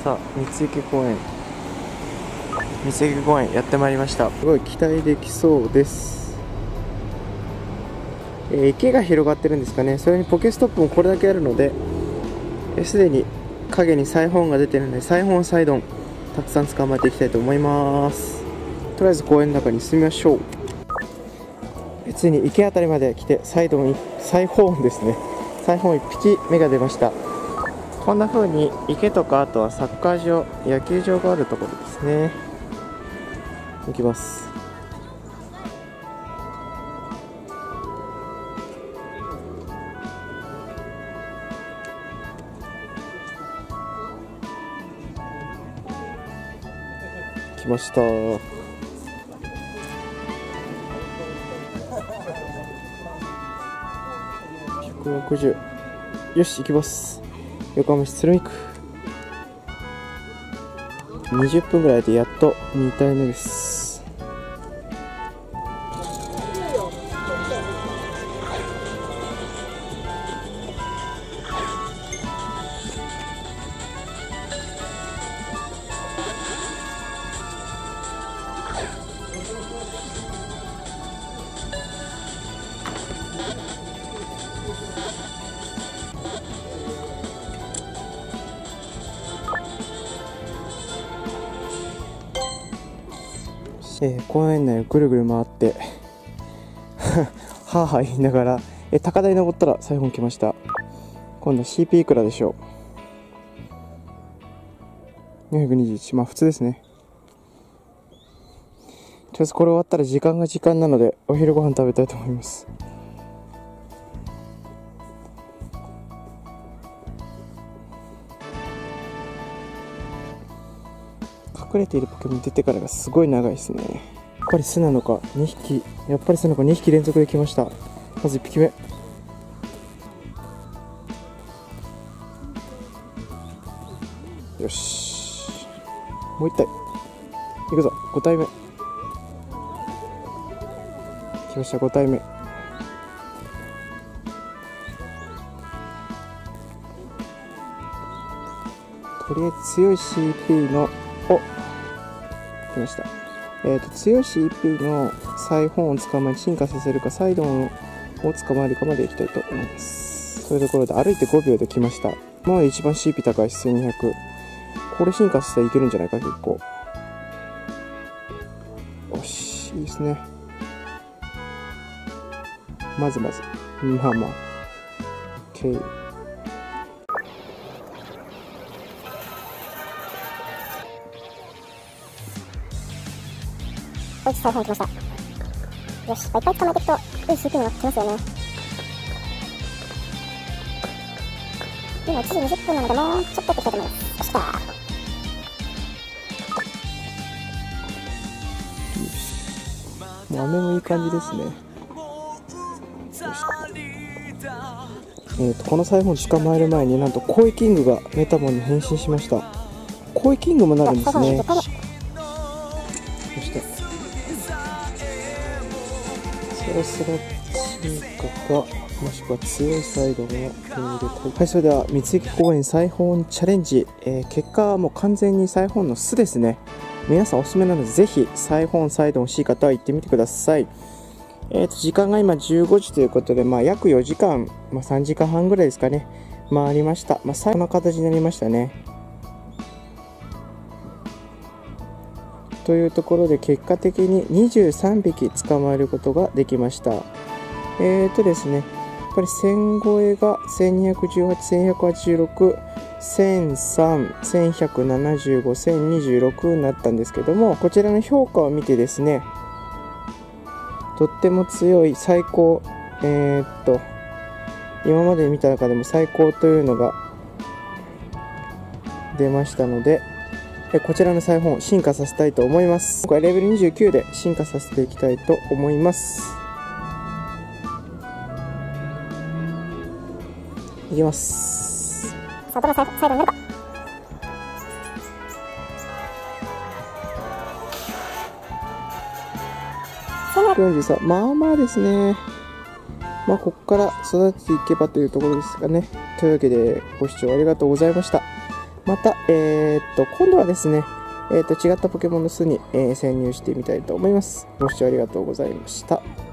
さあ、三池公園やってまいりました。すごい期待できそうです。池が広がってるんですかね。それにポケストップもこれだけあるので、すでに影にサイホーンが出てるので、サイホーンサイドンたくさん捕まえていきたいと思います。とりあえず公園の中に進みましょう。ついに池あたりまで来て、サイホーンですね。サイホーン1匹目が出ました。こんな風に池とか、あとはサッカー場、野球場があるところですね。行きます。来ました。160。よし、行きます。横浜市鶴見区。20分ぐらいでやっと2体目です。公園内をぐるぐる回ってはぁはぁ言いながら、高台に登ったらサイホーン来ました。今度は CP いくらでしょう。421、まあ普通ですね。とりあえずこれ終わったら時間なので、お昼ご飯食べたいと思います。隠れているポケモン出てからがすごい長いですね。やっぱり巣なのか2匹、2匹連続で来ました。まず1匹目。よし、もう1体いくぞ。5体目来ました。5体目。とりあえず強い CP の来ました。強い CP のサイホーンを捕まえ進化させるか、サイドンを捕まえるかまでいきたいと思います。そういうところで歩いて5秒で来ました。まあ一番 CP 高いし1200。これ進化させたらいけるんじゃないか、結構。よし、いいですね。まあまあ OK。 サイホーン来ました。よし、いっぱい捕まえていくといい CP が来ますよね。今1時20分なので、もうちょっとやっていきたいと思います。よし、来た。 もう雨もいい感じですね。よし。このサイホーン捕まえる前に、なんとコイキングがメタモンに変身しました。コイキングもなるんですね。そしてそろそろ進化か、もしくは強いサイドが手に入れたい。はい、それでは三池公園サイホーンチャレンジ、結果はもう完全にサイホーンの巣ですね。皆さんおすすめなので、ぜひサイホーンサイド欲しい方は行ってみてください。時間が今15時ということで、約4時間、3時間半ぐらいですかね、回りました。最後の形になりましたね。というところで、結果的に23匹捕まえることができました。ですね、やっぱり1000超えが1218、1186、1003、1175、1026になったんですけども、こちらの評価を見てですね、とっても強い最高、今まで見た中でも最高というのが出ましたので、こちらのサイホーン進化させたいと思います。今回レベル29で進化させていきたいと思います。いきます。 さあ、どのサイドになるか。 43、まあまあですね。ここから育てていけばというところですかね。というわけで、ご視聴ありがとうございました。 また、今度はですね、違ったポケモンの巣に、潜入してみたいと思います。ご視聴ありがとうございました。